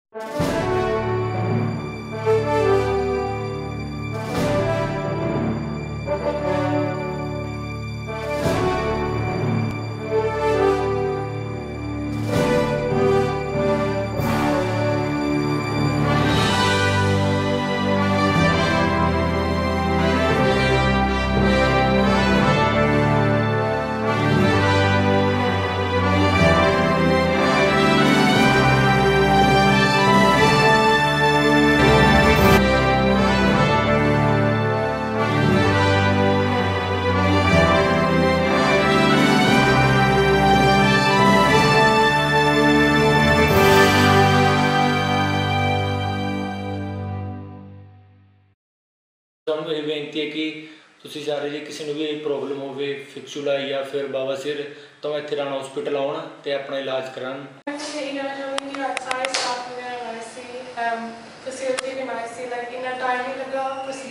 ਸਾਨੂੰ ਇਹ ਬੇਨਤੀ ਹੈ ਕਿ ਤੁਸੀਂ ਸਾਰੇ ਜੀ ਕਿਸੇ ਨੂੰ ਵੀ ਪ੍ਰੋਬਲਮ ਹੋਵੇ ਫਿਕਸੂਲਾ ਜਾਂ ਫਿਰ ਬਵਾਸੀਰ ਤਾਂ ਇੱਥੇ ਰਾਣਾ ਹਸਪੀਟਲ ਆਉਣ ਤੇ ਆਪਣਾ ਇਲਾਜ ਕਰਾਉਣ। फैसिलिटी भी नाइस थी, लाइक इतना टाइम नहीं लगा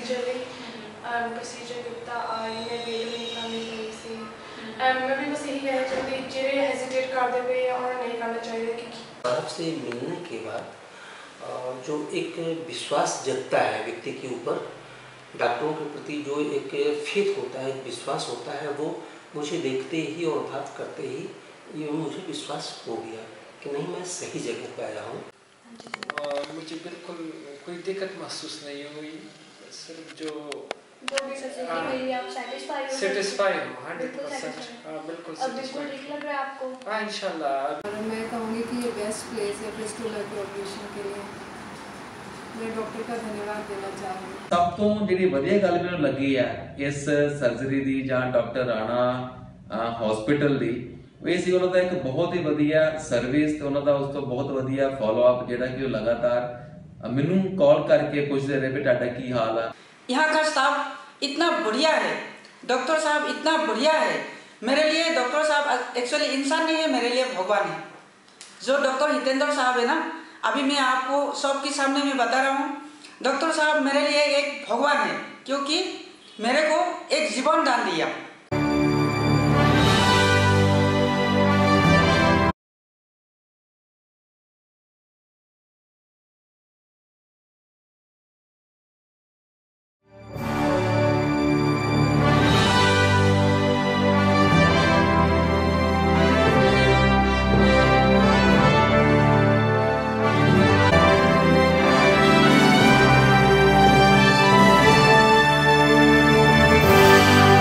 प्रोसीजर कितना इन्हें वेट नहीं करनी चाहिए सी। मैं भी बस यही कहना चाहती जो हेजिटेट करते पे उन्हें नहीं करना चाहिए कि आपसे मिलने के बाद जो एक विश्वास जगता है व्यक्ति के ऊपर, डॉक्टरों के प्रति जो एक फेथ होता है, एक विश्वास होता है, वो मुझे देखते ही और बात करते ही ये मुझे विश्वास हो गया कि नहीं मैं सही जगह पे आया हूँ। मुझे बिल्कुल कोई दिक्कत महसूस नहीं हुई, सिर्फ जो भी सही आप सेटिस्फाई हो 100%। बिल्कुल अब बिल्कुल ठीक लग रहा है आपको? हाँ इंशाल्लाह। मैं कहूँगी कि ये बेस्ट प्लेस है फिस्टुला के ऑपरेशन के लिए। मैं डॉक्टर का धन्यवाद देना चाहूँगी। सब तो जी वधिया गल मैनूं लगी है इस सर्जरी दी जां डॉक्टर राणा हॉस्पिटल दी, ਇਹ ਸੀ ਉਹਨਾਂ ਦਾ ਇੱਕ ਬਹੁਤ ਹੀ ਵਧੀਆ ਸਰਵਿਸ ਤੇ ਉਹਨਾਂ ਦਾ ਉਸ ਤੋਂ ਬਹੁਤ ਵਧੀਆ ਫਾਲੋ ਅਪ ਜਿਹੜਾ ਕਿ ਉਹ ਲਗਾਤਾਰ ਮੈਨੂੰ ਕਾਲ ਕਰਕੇ ਪੁੱਛਦੇ ਰਹੇ ਵੀ ਤੁਹਾਡਾ ਕੀ ਹਾਲ ਆ। यहाँ का स्टाफ इतना बढ़िया है, डॉक्टर साहब इतना बढ़िया है। मेरे लिए डॉक्टर साहब एक्चुअली इंसान नहीं है, मेरे लिए भगवान है। जो डॉक्टर हितेंद्र साहब है ना, अभी मैं आपको सबके सामने में बता रहा हूँ, डॉक्टर साहब मेरे लिए एक भगवान है, क्योंकि मेरे को एक जीवन दान दिया।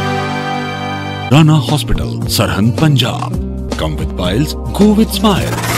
Rana Hospital, Sarhand, Punjab. Come with piles, go with smiles.